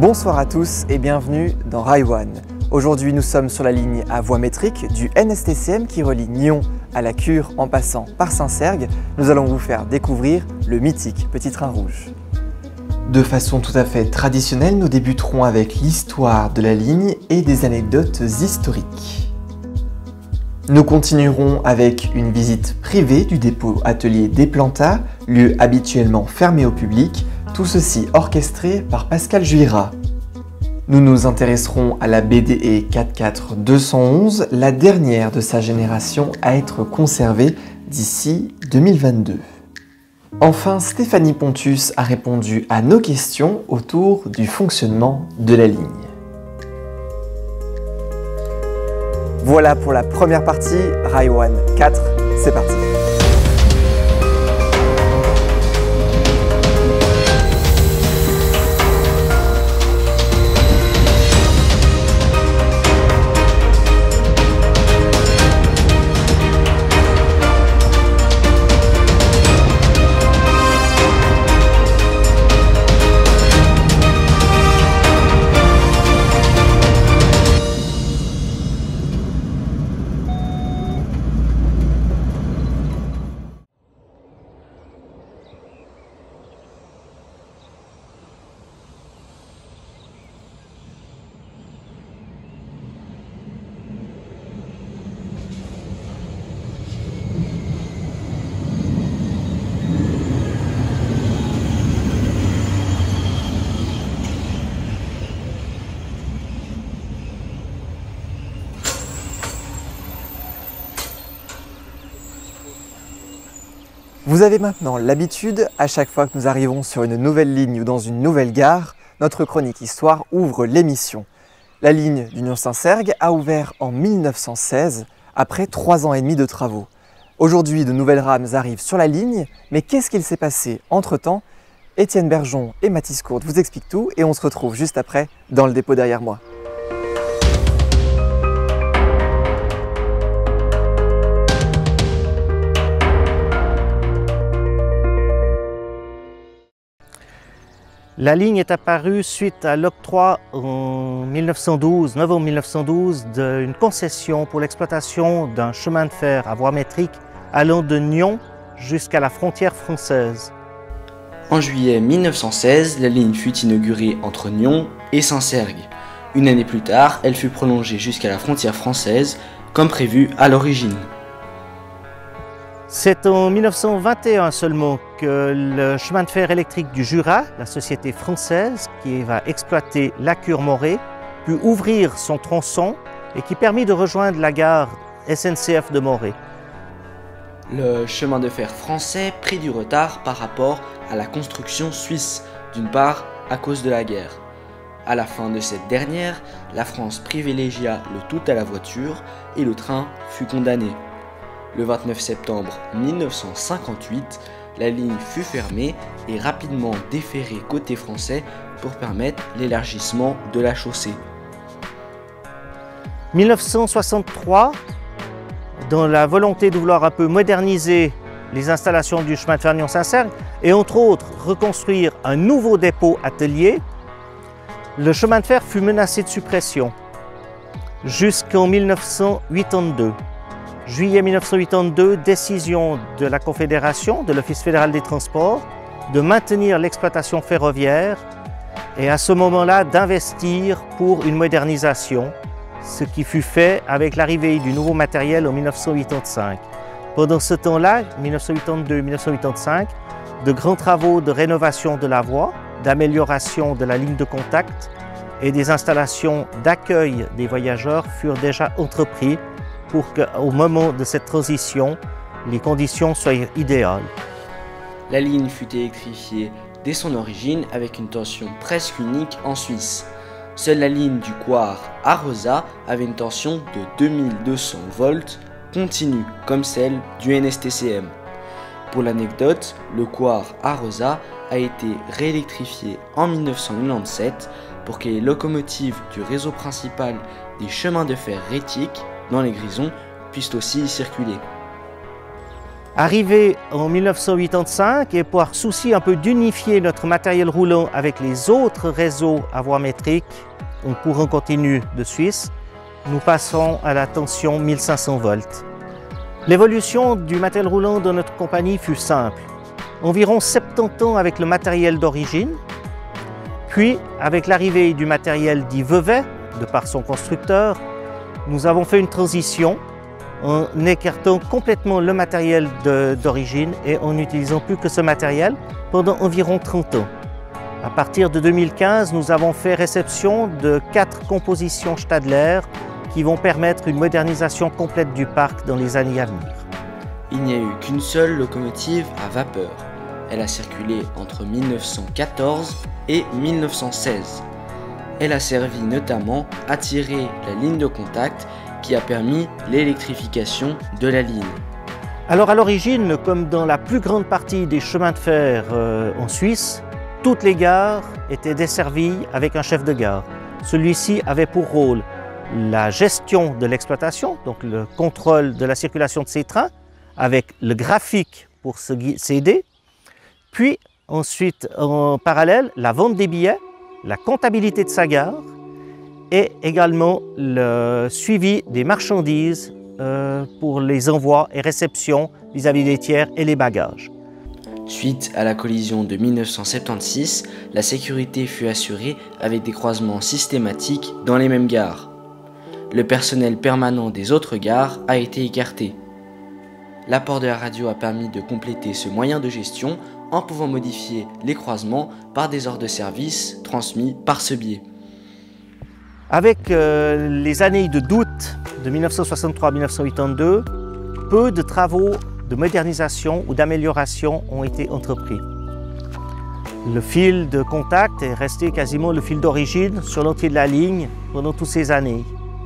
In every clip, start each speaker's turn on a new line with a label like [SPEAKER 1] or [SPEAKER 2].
[SPEAKER 1] Bonsoir à tous et bienvenue dans Rail One. Aujourd'hui nous sommes sur la ligne à voie métrique du NSTCM qui relie Nyon à la Cure en passant par Saint-Cergue. Nous allons vous faire découvrir le mythique Petit Train Rouge. De façon tout à fait traditionnelle, nous débuterons avec l'histoire de la ligne et des anecdotes historiques. Nous continuerons avec une visite privée du dépôt atelier des Plantas, lieu habituellement fermé au public, tout ceci orchestré par Pascal Juira. Nous nous intéresserons à la BDE 44211, la dernière de sa génération à être conservée d'ici 2022. Enfin, Stéphanie Pontus a répondu à nos questions autour du fonctionnement de la ligne. Voilà pour la première partie, Rail One 4, c'est parti. Vous avez maintenant l'habitude, à chaque fois que nous arrivons sur une nouvelle ligne ou dans une nouvelle gare, notre chronique Histoire ouvre l'émission. La ligne du Nyon-Saint-Cergue a ouvert en 1916, après 3 ans et demi de travaux. Aujourd'hui, de nouvelles rames arrivent sur la ligne, mais qu'est-ce qu'il s'est passé entre-temps? Étienne Bergeon et Mathis Courte vous expliquent tout et on se retrouve juste après dans le dépôt derrière moi.
[SPEAKER 2] La ligne est apparue suite à l'octroi en 1912, novembre 1912, d'une concession pour l'exploitation d'un chemin de fer à voie métrique allant de Nyon jusqu'à la frontière française.
[SPEAKER 3] En juillet 1916, la ligne fut inaugurée entre Nyon et Saint-Cergue. Une année plus tard, elle fut prolongée jusqu'à la frontière française, comme prévu à l'origine.
[SPEAKER 2] C'est en 1921 seulement que le chemin de fer électrique du Jura, la société française qui va exploiter la Cure-Morée, put ouvrir son tronçon et qui permit de rejoindre la gare SNCF de Morée.
[SPEAKER 3] Le chemin de fer français prit du retard par rapport à la construction suisse, d'une part à cause de la guerre. À la fin de cette dernière, la France privilégia le tout à la voiture et le train fut condamné. Le 29 septembre 1958, la ligne fut fermée et rapidement déferrée côté français pour permettre l'élargissement de la chaussée.
[SPEAKER 2] 1963, dans la volonté de vouloir un peu moderniser les installations du chemin de fer Nyon-Saint-Cergue et entre autres reconstruire un nouveau dépôt atelier, le chemin de fer fut menacé de suppression jusqu'en 1982. Juillet 1982, décision de la Confédération, de l'Office fédéral des transports, de maintenir l'exploitation ferroviaire et à ce moment-là d'investir pour une modernisation, ce qui fut fait avec l'arrivée du nouveau matériel en 1985. Pendant ce temps-là, 1982-1985, de grands travaux de rénovation de la voie, d'amélioration de la ligne de contact et des installations d'accueil des voyageurs furent déjà entrepris pour qu'au moment de cette transition, les conditions soient idéales.
[SPEAKER 3] La ligne fut électrifiée dès son origine avec une tension presque unique en Suisse. Seule la ligne du Coire à Rosa avait une tension de 2200 volts continue, comme celle du NSTCM. Pour l'anecdote, le Coire à Rosa a été réélectrifié en 1997 pour que les locomotives du réseau principal des chemins de fer rétiques dans les Grisons puissent aussi y circuler.
[SPEAKER 2] Arrivé en 1985 et par souci un peu d'unifier notre matériel roulant avec les autres réseaux à voie métrique, en courant continu de Suisse, nous passons à la tension 1500 volts. L'évolution du matériel roulant dans notre compagnie fut simple. Environ 70 ans avec le matériel d'origine, puis avec l'arrivée du matériel dit Vevey, de par son constructeur, nous avons fait une transition en écartant complètement le matériel d'origine et en n'utilisant plus que ce matériel pendant environ 30 ans. À partir de 2015, nous avons fait réception de 4 compositions Stadler qui vont permettre une modernisation complète du parc dans les années à venir.
[SPEAKER 3] Il n'y a eu qu'une seule locomotive à vapeur. Elle a circulé entre 1914 et 1916. Elle a servi notamment à tirer la ligne de contact qui a permis l'électrification de la ligne.
[SPEAKER 2] Alors à l'origine, comme dans la plus grande partie des chemins de fer en Suisse, toutes les gares étaient desservies avec un chef de gare. Celui-ci avait pour rôle la gestion de l'exploitation, donc le contrôle de la circulation de ces trains, avec le graphique pour s'aider, puis ensuite en parallèle la vente des billets, la comptabilité de sa gare et également le suivi des marchandises pour les envois et réceptions vis-à-vis des tiers et les bagages.
[SPEAKER 3] Suite à la collision de 1976, la sécurité fut assurée avec des croisements systématiques dans les mêmes gares. Le personnel permanent des autres gares a été écarté. L'apport de la radio a permis de compléter ce moyen de gestion en pouvant modifier les croisements par des ordres de service transmis par ce biais.
[SPEAKER 2] Avec les années de doute de 1963 à 1982, peu de travaux de modernisation ou d'amélioration ont été entrepris. Le fil de contact est resté quasiment le fil d'origine sur l'entier de la ligne pendant toutes ces années.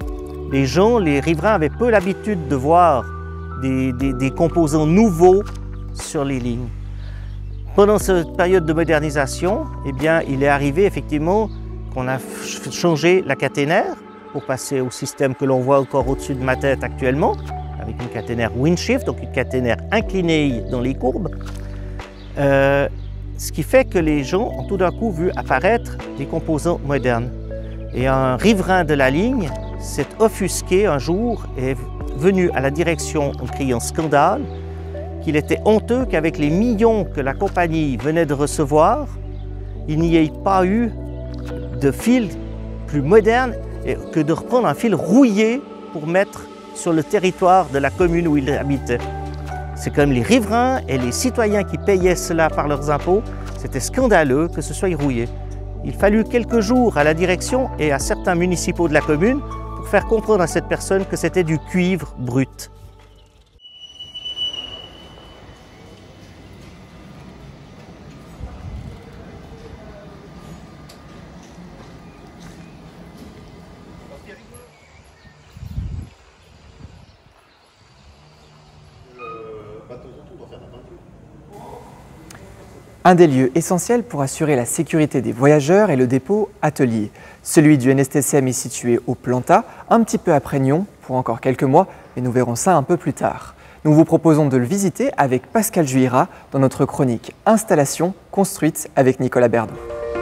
[SPEAKER 2] Les riverains avaient peu l'habitude de voir des composants nouveaux sur les lignes. Pendant cette période de modernisation, eh bien, il est arrivé effectivement qu'on a changé la caténaire pour passer au système que l'on voit encore au-dessus de ma tête actuellement, avec une caténaire windshift, donc une caténaire inclinée dans les courbes. Ce qui fait que les gens ont tout d'un coup vu apparaître des composants modernes. Et un riverain de la ligne s'est offusqué un jour et est venu à la direction en criant scandale, qu'il était honteux qu'avec les millions que la compagnie venait de recevoir, il n'y ait pas eu de fil plus moderne que de reprendre un fil rouillé pour mettre sur le territoire de la commune où il habitait. C'est comme les riverains et les citoyens qui payaient cela par leurs impôts, c'était scandaleux que ce soit rouillé. Il fallut quelques jours à la direction et à certains municipaux de la commune pour faire comprendre à cette personne que c'était du cuivre brut.
[SPEAKER 1] Un des lieux essentiels pour assurer la sécurité des voyageurs est le dépôt Atelier. Celui du NSTCM est situé au Planta, un petit peu après Nyon, pour encore quelques mois, et nous verrons ça un peu plus tard. Nous vous proposons de le visiter avec Pascal Juira dans notre chronique Installation construite avec Nicolas Berdon.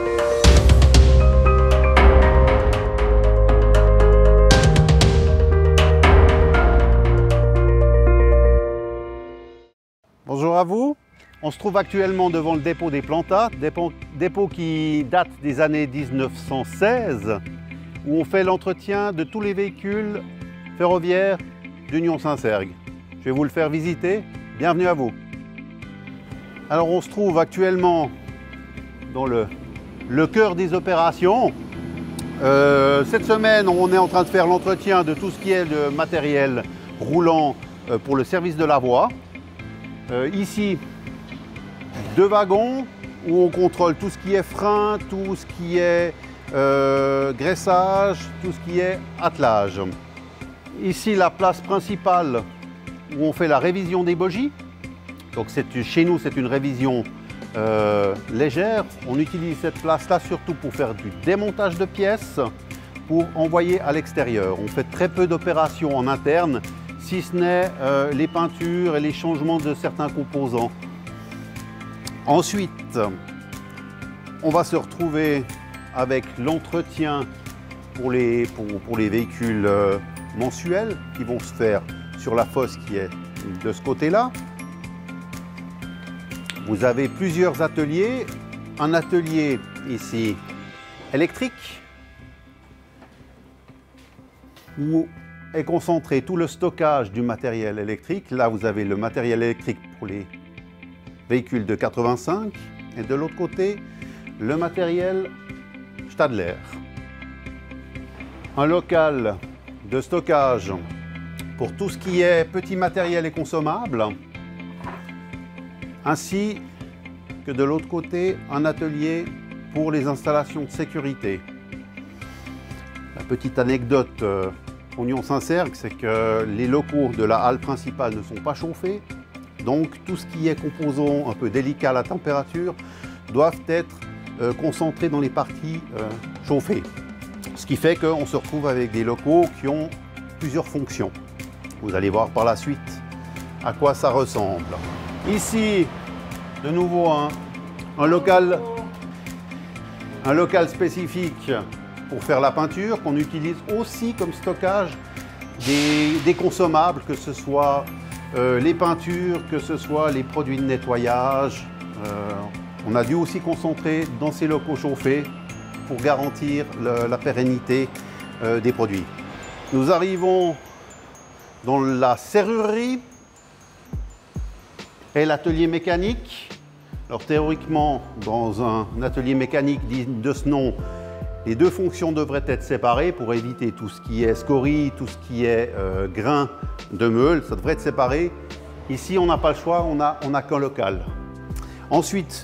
[SPEAKER 4] Bonjour à vous. On se trouve actuellement devant le dépôt des Plantas, dépôt qui date des années 1916, où on fait l'entretien de tous les véhicules ferroviaires d'Union Saint-Sergue. Je vais vous le faire visiter. Bienvenue à vous. Alors on se trouve actuellement dans le cœur des opérations. Cette semaine, on est en train de faire l'entretien de tout ce qui est de matériel roulant pour le service de la voie. Ici, 2 wagons où on contrôle tout ce qui est frein, tout ce qui est graissage, tout ce qui est attelage. Ici, la place principale où on fait la révision des bogies. Donc chez nous, c'est une révision légère. On utilise cette place-là surtout pour faire du démontage de pièces, pour envoyer à l'extérieur. On fait très peu d'opérations en interne, si ce n'est les peintures et les changements de certains composants. Ensuite, on va se retrouver avec l'entretien pour les véhicules mensuels qui vont se faire sur la fosse qui est de ce côté-là. Vous avez plusieurs ateliers. Un atelier ici électrique où est concentré tout le stockage du matériel électrique. Là, vous avez le matériel électrique pour les véhicules de 85 et de l'autre côté, le matériel Stadler. Un local de stockage pour tout ce qui est petit matériel et consommable, ainsi que de l'autre côté, un atelier pour les installations de sécurité. La petite anecdote Oignon Saint-Cergue, c'est que les locaux de la halle principale ne sont pas chauffés, donc tout ce qui est composant un peu délicat à la température doivent être concentrés dans les parties chauffées. Ce qui fait qu'on se retrouve avec des locaux qui ont plusieurs fonctions. Vous allez voir par la suite à quoi ça ressemble. Ici, de nouveau, un local spécifique pour faire la peinture qu'on utilise aussi comme stockage des consommables, que ce soit les peintures, que ce soit les produits de nettoyage. On a dû aussi concentrer dans ces locaux chauffés pour garantir la pérennité des produits. Nous arrivons dans la serrurerie et l'atelier mécanique. Alors théoriquement, dans un atelier mécanique digne de ce nom, les deux fonctions devraient être séparées pour éviter tout ce qui est scorie, tout ce qui est grain de meule, ça devrait être séparé. Ici, on n'a pas le choix, on n'a qu'un local. Ensuite,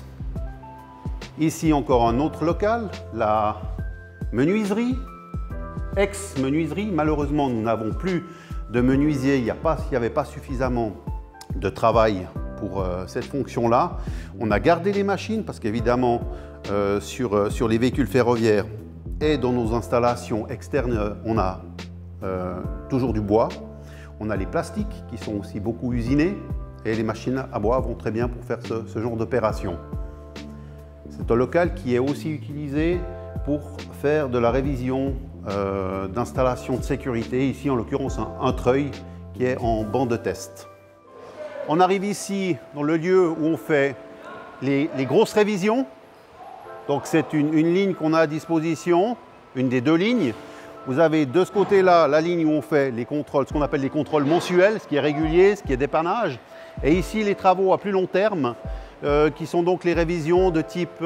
[SPEAKER 4] ici encore un autre local, la menuiserie, ex-menuiserie. Malheureusement, nous n'avons plus de menuisier, il n'y avait pas suffisamment de travail pour cette fonction-là. On a gardé les machines parce qu'évidemment, sur les véhicules ferroviaires et dans nos installations externes, on a toujours du bois. On a les plastiques qui sont aussi beaucoup usinés et les machines à bois vont très bien pour faire ce genre d'opération. C'est un local qui est aussi utilisé pour faire de la révision d'installations de sécurité. Ici, en l'occurrence, un treuil qui est en banc de test. On arrive ici dans le lieu où on fait les grosses révisions. Donc c'est une ligne qu'on a à disposition, une des deux lignes. Vous avez de ce côté-là la ligne où on fait les contrôles, ce qu'on appelle les contrôles mensuels, ce qui est régulier, ce qui est dépannage. Et ici les travaux à plus long terme, qui sont donc les révisions de type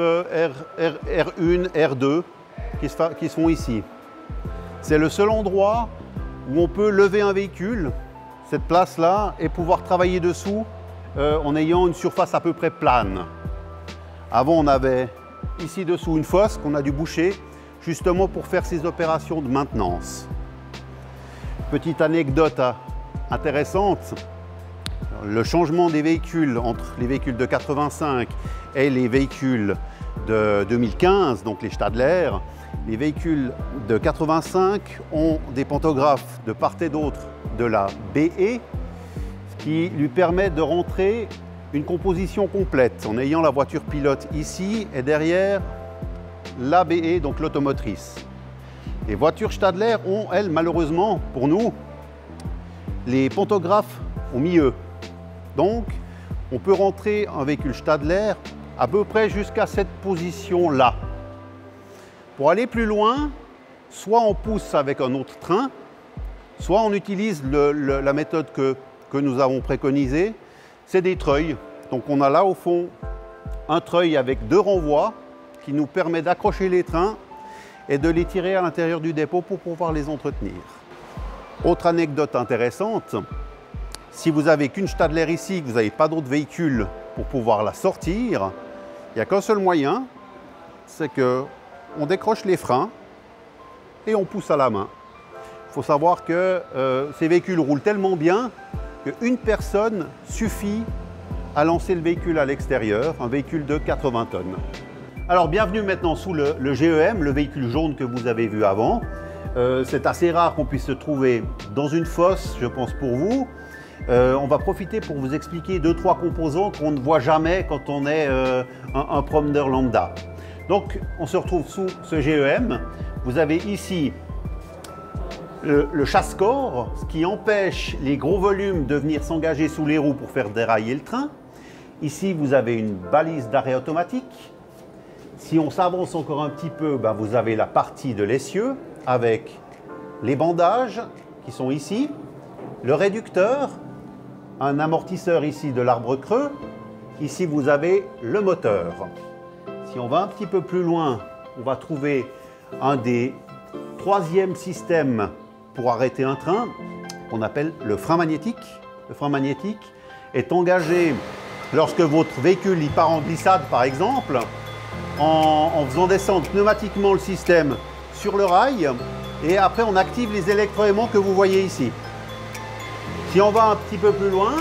[SPEAKER 4] R1, R2, qui se font ici. C'est le seul endroit où on peut lever un véhicule, cette place-là, et pouvoir travailler dessous en ayant une surface à peu près plane. Avant, on avait ici dessous une fosse qu'on a dû boucher, justement pour faire ces opérations de maintenance. Petite anecdote intéressante, le changement des véhicules entre les véhicules de 85 et les véhicules de 2015, donc les Stadler. Les véhicules de 85 ont des pantographes de part et d'autre de la BE, ce qui lui permet de rentrer une composition complète en ayant la voiture pilote ici et derrière la BE, donc l'automotrice. Les voitures Stadler ont, elles, malheureusement pour nous, les pantographes au milieu. Donc, on peut rentrer un véhicule Stadler à peu près jusqu'à cette position-là. Pour aller plus loin, soit on pousse avec un autre train, soit on utilise la méthode que nous avons préconisée, c'est des treuils. Donc on a là au fond un treuil avec deux renvois qui nous permet d'accrocher les trains et de les tirer à l'intérieur du dépôt pour pouvoir les entretenir. Autre anecdote intéressante, si vous n'avez qu'une Stadler ici, que vous n'avez pas d'autres véhicules pour pouvoir la sortir, il n'y a qu'un seul moyen, c'est qu'on décroche les freins et on pousse à la main. Il faut savoir que ces véhicules roulent tellement bien qu'une personne suffit à lancer le véhicule à l'extérieur, un véhicule de 80 tonnes. Alors bienvenue maintenant sous le GEM, le véhicule jaune que vous avez vu avant. C'est assez rare qu'on puisse se trouver dans une fosse, je pense pour vous. On va profiter pour vous expliquer 2-3 composants qu'on ne voit jamais quand on est un promeneur lambda. Donc on se retrouve sous ce GEM. Vous avez ici le chasse-corps, ce qui empêche les gros volumes de venir s'engager sous les roues pour faire dérailler le train. Ici vous avez une balise d'arrêt automatique. Si on s'avance encore un petit peu, ben, vous avez la partie de l'essieu avec les bandages qui sont ici, le réducteur, un amortisseur ici de l'arbre creux. Ici, vous avez le moteur. Si on va un petit peu plus loin, on va trouver un des troisièmes systèmes pour arrêter un train, qu'on appelle le frein magnétique. Le frein magnétique est engagé lorsque votre véhicule y part en glissade, par exemple, en faisant descendre pneumatiquement le système sur le rail, et après on active les électroaimants que vous voyez ici. Si on va un petit peu plus loin,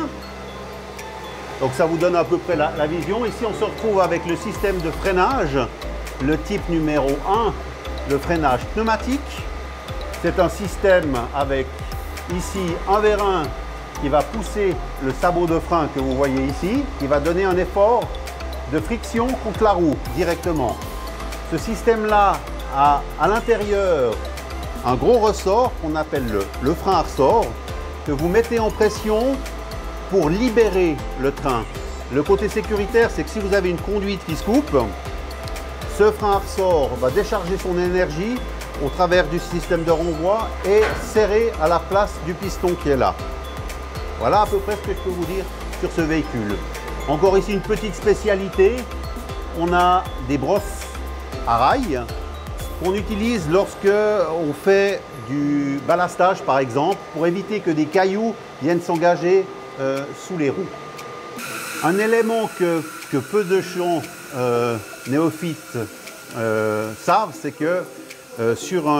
[SPEAKER 4] donc ça vous donne à peu près la vision. Ici, on se retrouve avec le système de freinage, le type numéro 1, le freinage pneumatique. C'est un système avec ici un vérin qui va pousser le sabot de frein que vous voyez ici, qui va donner un effort de friction contre la roue directement. Ce système-là a à l'intérieur un gros ressort qu'on appelle le frein à ressort, que vous mettez en pression pour libérer le train. Le côté sécuritaire, c'est que si vous avez une conduite qui se coupe, ce frein à ressort va décharger son énergie au travers du système de renvoi et serrer à la place du piston qui est là. Voilà à peu près ce que je peux vous dire sur ce véhicule. Encore ici une petite spécialité, on a des brosses à rail qu'on utilise lorsque on fait du ballastage par exemple, pour éviter que des cailloux viennent s'engager sous les roues. Un élément que peu de gens néophytes savent, c'est que sur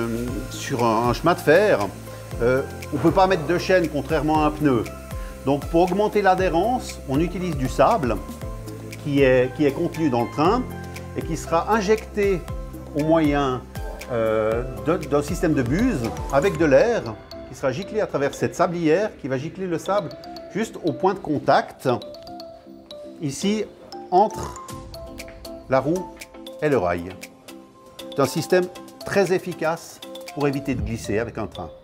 [SPEAKER 4] un chemin de fer, on ne peut pas mettre de chaîne contrairement à un pneu. Donc pour augmenter l'adhérence, on utilise du sable qui est contenu dans le train et qui sera injecté au moyen d'un système de buse avec de l'air qui sera giclé à travers cette sablière qui va gicler le sable juste au point de contact, ici entre la roue et le rail. C'est un système très efficace pour éviter de glisser avec un train.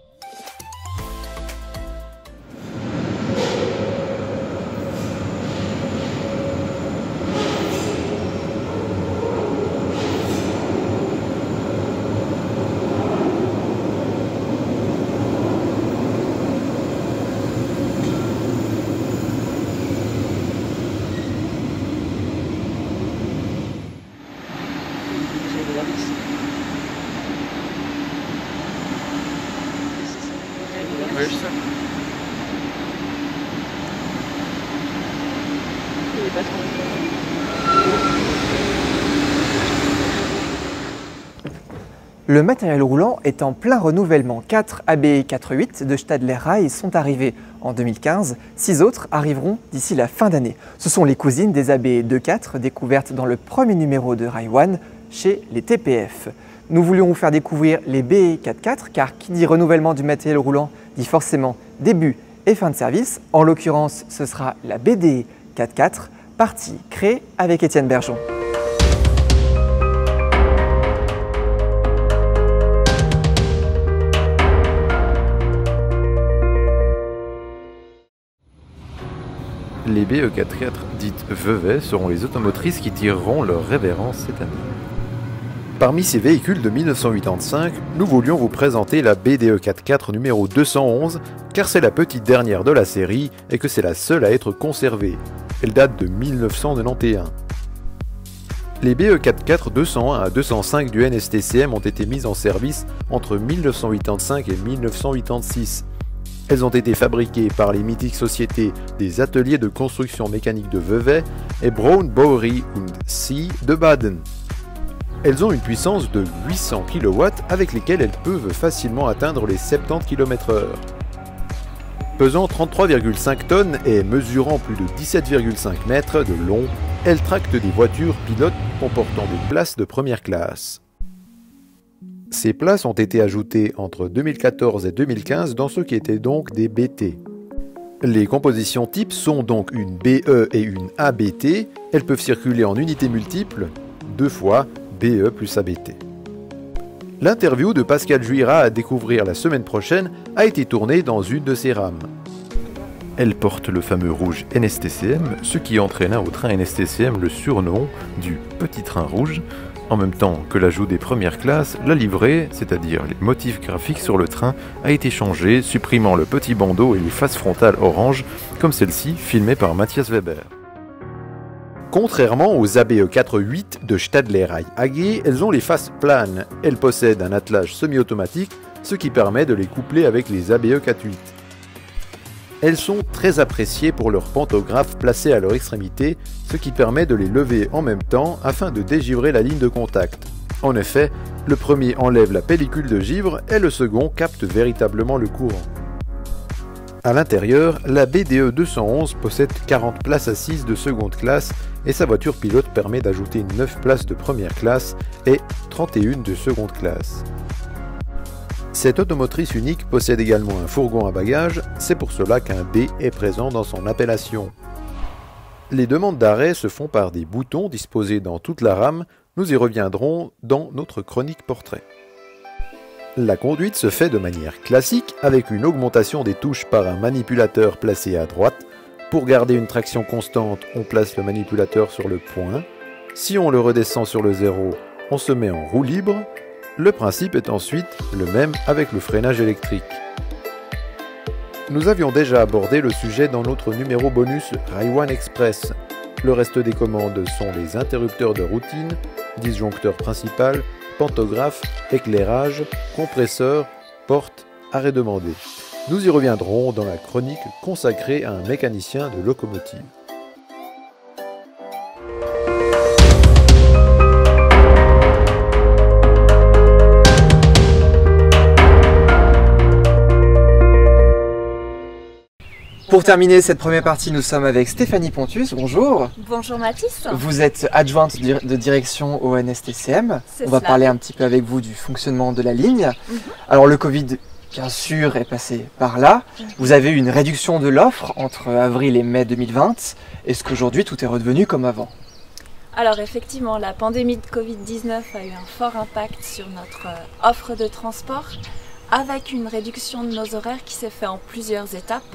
[SPEAKER 1] Le matériel roulant est en plein renouvellement. 4 AB 4.8 de Stadler Rail sont arrivés en 2015. 6 autres arriveront d'ici la fin d'année. Ce sont les cousines des AB 2.4 découvertes dans le premier numéro de Rail One chez les TPF. Nous voulions vous faire découvrir les BE 4.4 car qui dit renouvellement du matériel roulant dit forcément début et fin de service. En l'occurrence, ce sera la BDE 4.4, partie créée avec Étienne Bergeon.
[SPEAKER 5] Les BE 4.4 dites Vevey seront les automotrices qui tireront leur révérence cette année. Parmi ces véhicules de 1985, nous voulions vous présenter la BDE 4.4 numéro 211 car c'est la petite dernière de la série et que c'est la seule à être conservée. Elle date de 1991. Les BE 4.4 201 à 205 du NSTCM ont été mises en service entre 1985 et 1986. Elles ont été fabriquées par les mythiques sociétés des ateliers de construction mécanique de Vevey et Braun Bowery und See de Baden. Elles ont une puissance de 800 kW avec lesquelles elles peuvent facilement atteindre les 70 km/h. Pesant 33,5 tonnes et mesurant plus de 17,5 mètres de long, elles tractent des voitures pilotes comportant des places de première classe. Ces places ont été ajoutées entre 2014 et 2015 dans ce qui étaient donc des BT. Les compositions types sont donc une BE et une ABT. Elles peuvent circuler en unités multiples, 2 fois BE plus ABT. L'interview de Pascal Juira à découvrir la semaine prochaine a été tournée dans une de ces rames. Elle porte le fameux rouge NSTCM, ce qui entraîna au train NSTCM le surnom du Petit Train Rouge. En même temps que l'ajout des premières classes, la livrée, c'est-à-dire les motifs graphiques sur le train, a été changée, supprimant le petit bandeau et les faces frontales orange, comme celle-ci, filmée par Matthias Weber. Contrairement aux ABE 4.8 de Stadler AG, elles ont les faces planes. Elles possèdent un attelage semi-automatique, ce qui permet de les coupler avec les ABE 4.8. Elles sont très appréciées pour leur pantographe placé à leur extrémité, ce qui permet de les lever en même temps afin de dégivrer la ligne de contact. En effet, le premier enlève la pellicule de givre et le second capte véritablement le courant. À l'intérieur, la BDE 211 possède 40 places assises de seconde classe et sa voiture pilote permet d'ajouter 9 places de première classe et 31 de seconde classe. Cette automotrice unique possède également un fourgon à bagages, c'est pour cela qu'un B est présent dans son appellation. Les demandes d'arrêt se font par des boutons disposés dans toute la rame, nous y reviendrons dans notre chronique portrait. La conduite se fait de manière classique avec une augmentation des touches par un manipulateur placé à droite. Pour garder une traction constante, on place le manipulateur sur le point. Si on le redescend sur le 0, on se met en roue libre. Le principe est ensuite le même avec le freinage électrique. Nous avions déjà abordé le sujet dans notre numéro bonus Raiwan Express. Le reste des commandes sont les interrupteurs de routine, disjoncteur principal, pantographe, éclairage, compresseur, porte, arrêt demandé. Nous y reviendrons dans la chronique consacrée à un mécanicien de locomotive.
[SPEAKER 1] Pour terminer cette première partie, nous sommes avec Stéphanie Pontus. Bonjour.
[SPEAKER 6] Bonjour Mathis.
[SPEAKER 1] Vous êtes adjointe de direction au NSTCM. On va parler un petit peu avec vous du fonctionnement de la ligne. Alors le Covid, bien sûr, est passé par là. Vous avez eu une réduction de l'offre entre avril et mai 2020. Est-ce qu'aujourd'hui tout est redevenu comme avant?
[SPEAKER 6] Alors effectivement, la pandémie de Covid-19 a eu un fort impact sur notre offre de transport, avec une réduction de nos horaires qui s'est faite en plusieurs étapes.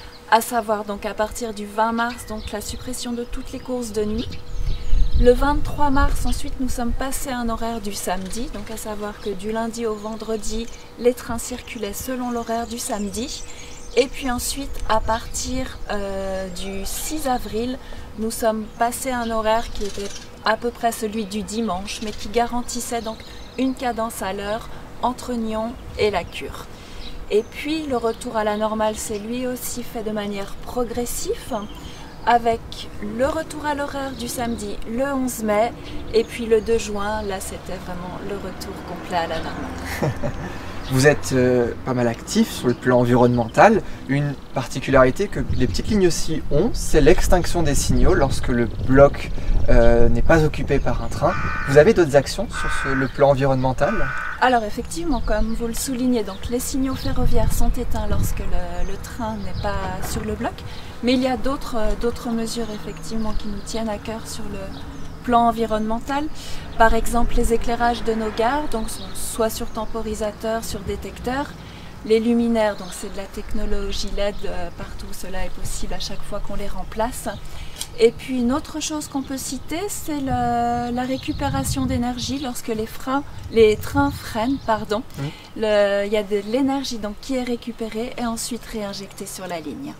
[SPEAKER 6] À savoir donc à partir du 20 mars, donc la suppression de toutes les courses de nuit. Le 23 mars, ensuite, nous sommes passés à un horaire du samedi, donc à savoir que du lundi au vendredi, les trains circulaient selon l'horaire du samedi. Et puis ensuite, à partir du 6 avril, nous sommes passés à un horaire qui était à peu près celui du dimanche, mais qui garantissait donc une cadence à l'heure entre Nyon et la Cure. Et puis le retour à la normale s'est lui aussi fait de manière progressive, avec le retour à l'horaire du samedi le 11 mai, et puis le 2 juin, là c'était vraiment le retour complet à la normale.
[SPEAKER 1] Vous êtes pas mal actif sur le plan environnemental. Une particularité que les petites lignes aussi ont, c'est l'extinction des signaux lorsque le bloc n'est pas occupé par un train. Vous avez d'autres actions sur le plan environnemental?
[SPEAKER 6] Alors effectivement, comme vous le soulignez, donc les signaux ferroviaires sont éteints lorsque le train n'est pas sur le bloc, mais il y a d'autres mesures effectivement qui nous tiennent à cœur sur le plan environnemental. Par exemple, les éclairages de nos gares, donc sont soit sur temporisateur, sur détecteur. Les luminaires, donc c'est de la technologie LED partout, cela est possible à chaque fois qu'on les remplace. Et puis une autre chose qu'on peut citer, c'est la récupération d'énergie lorsque les trains freinent. Il y a de l'énergie donc qui est récupérée et ensuite réinjectée sur la ligne.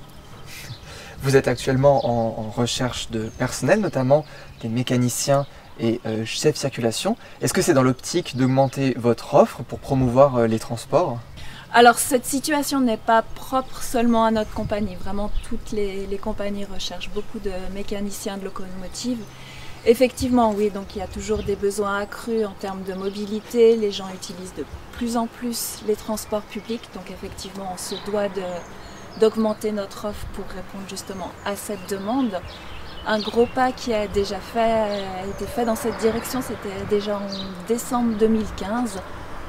[SPEAKER 1] Vous êtes actuellement en recherche de personnel, notamment des mécaniciens et chefs circulation. Est-ce que c'est dans l'optique d'augmenter votre offre pour promouvoir les transports?
[SPEAKER 6] Alors cette situation n'est pas propre seulement à notre compagnie. Vraiment toutes les compagnies recherchent beaucoup de mécaniciens de locomotives. Effectivement, oui, donc il y a toujours des besoins accrus en termes de mobilité. Les gens utilisent de plus en plus les transports publics. Donc effectivement, on se doit d'augmenter notre offre pour répondre justement à cette demande. Un gros pas qui a déjà été fait dans cette direction, c'était déjà en décembre 2015,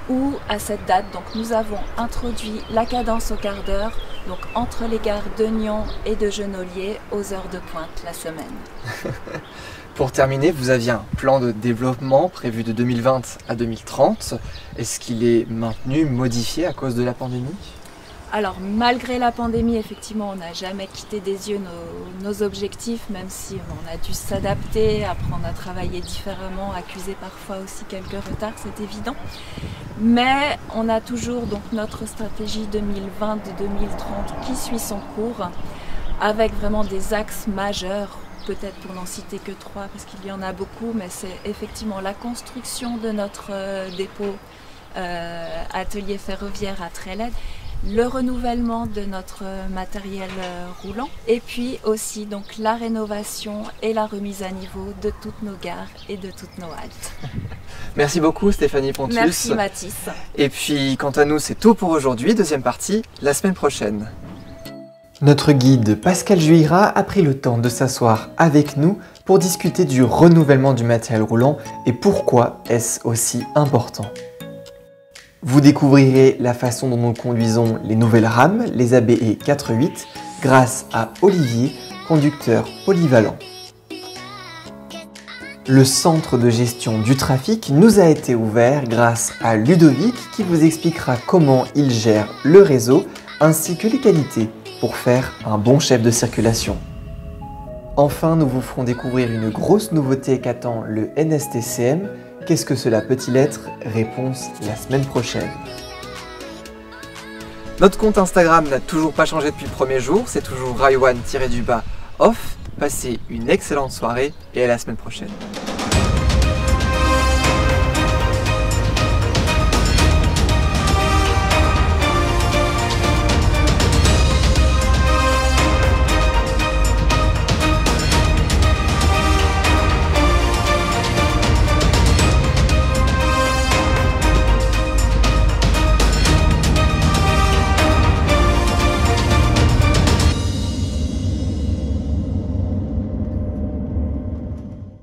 [SPEAKER 6] où à cette date, donc, nous avons introduit la cadence au quart d'heure, donc entre les gares de Nyons et de Genolier aux heures de pointe la semaine.
[SPEAKER 1] Pour terminer, vous aviez un plan de développement prévu de 2020 à 2030. Est-ce qu'il est maintenu, modifié à cause de la pandémie ?
[SPEAKER 6] Alors malgré la pandémie, effectivement, on n'a jamais quitté des yeux nos objectifs, même si on a dû s'adapter, apprendre à travailler différemment, accuser parfois aussi quelques retards, c'est évident. Mais on a toujours donc notre stratégie 2020-2030 qui suit son cours, avec vraiment des axes majeurs, peut-être pour n'en citer que 3 parce qu'il y en a beaucoup, mais c'est effectivement la construction de notre dépôt atelier ferroviaire à Trélède, le renouvellement de notre matériel roulant et puis aussi donc la rénovation et la remise à niveau de toutes nos gares et de toutes nos haltes.
[SPEAKER 1] Merci beaucoup Stéphanie Pontus.
[SPEAKER 6] Merci Mathis.
[SPEAKER 1] Et puis quant à nous c'est tout pour aujourd'hui, deuxième partie la semaine prochaine. Notre guide Pascal Juira a pris le temps de s'asseoir avec nous pour discuter du renouvellement du matériel roulant et pourquoi est-ce aussi important. Vous découvrirez la façon dont nous conduisons les nouvelles rames, les ABE 4.8, grâce à Olivier, conducteur polyvalent. Le centre de gestion du trafic nous a été ouvert grâce à Ludovic qui vous expliquera comment il gère le réseau ainsi que les qualités pour faire un bon chef de circulation. Enfin, nous vous ferons découvrir une grosse nouveauté qu'attend le NSTCM. Qu'est-ce que cela peut-il être? Réponse la semaine prochaine. Notre compte Instagram n'a toujours pas changé depuis le premier jour, c'est toujours Raiwan-off. Passez une excellente soirée et à la semaine prochaine.